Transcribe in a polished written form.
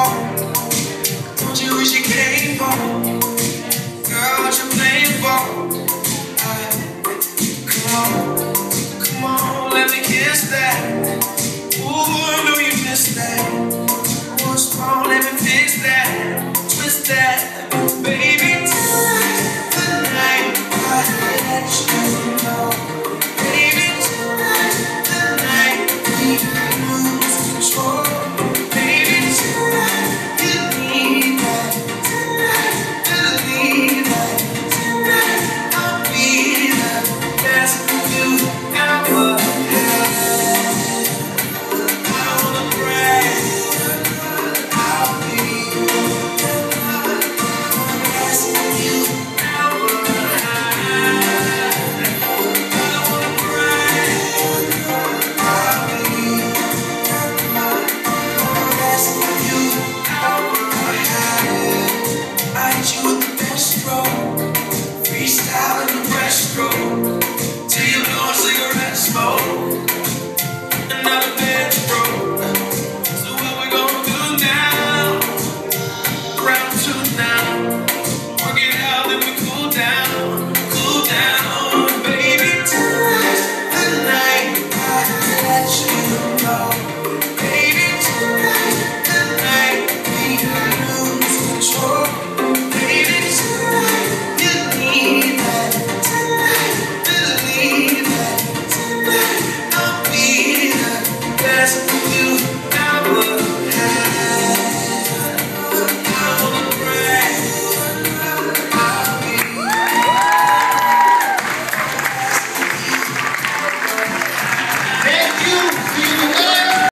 home? Don't you wish you came home? Girl, what you playing for? Come on, let me kiss that. Ooh, I know you missed that. What's wrong? Let me fix that.